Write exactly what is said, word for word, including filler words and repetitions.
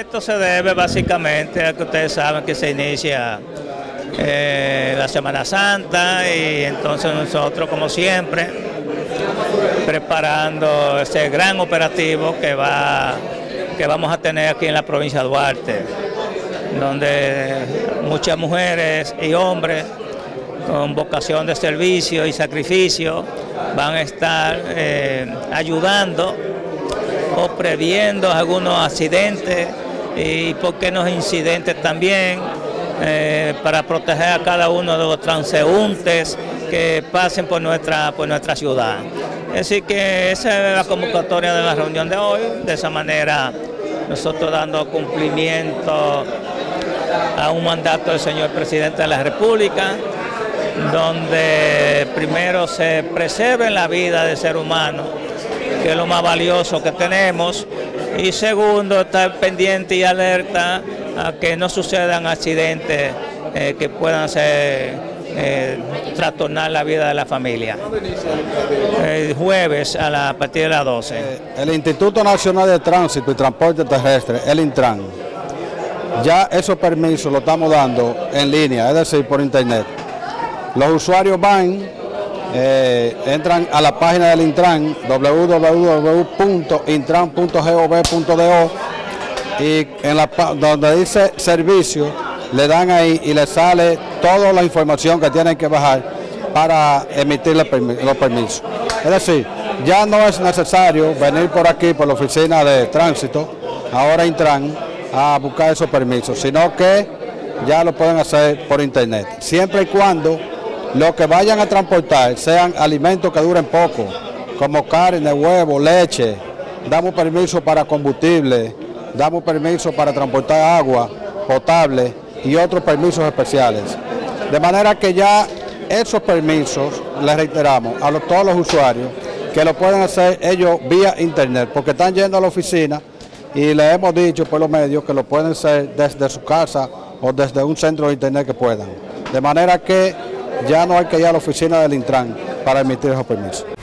esto se debe básicamente a que ustedes saben que se inicia eh, la Semana Santa y entonces nosotros, como siempre, preparando ese gran operativo que, va, que vamos a tener aquí en la provincia de Duarte, donde muchas mujeres y hombres con vocación de servicio y sacrificio van a estar eh, ayudando o previendo algunos accidentes y por qué no incidentes también, eh, para proteger a cada uno de los transeúntes que pasen por nuestra, por nuestra ciudad. Así que esa es la convocatoria de la reunión de hoy. De esa manera nosotros dando cumplimiento a un mandato del señor presidente de la República, donde primero se preserve la vida del ser humano, que es lo más valioso que tenemos, y segundo, estar pendiente y alerta a que no sucedan accidentes eh, que puedan ser, eh, trastornar la vida de la familia. El jueves a, la, a partir de las doce. Eh, el Instituto Nacional de Tránsito y Transporte Terrestre, el Intran, ya esos permisos los estamos dando en línea, es decir, por internet. Los usuarios van, eh, entran a la página del Intran, w w w punto intran punto gov punto do, y en la, donde dice servicio, le dan ahí y le sale toda la información que tienen que bajar para emitir los permisos. Es decir, ya no es necesario venir por aquí, por la oficina de tránsito, ahora Intran, a buscar esos permisos, sino que ya lo pueden hacer por internet, siempre y cuando lo que vayan a transportar sean alimentos que duren poco, como carne, huevo, leche. Damos permiso para combustible, damos permiso para transportar agua potable y otros permisos especiales. De manera que ya esos permisos, les reiteramos a los, todos los usuarios, que lo pueden hacer ellos vía internet, porque están yendo a la oficina y les hemos dicho por los medios que lo pueden hacer desde su casa o desde un centro de internet que puedan. De manera que ya no hay que ir a la oficina del Intran para emitir esos permisos.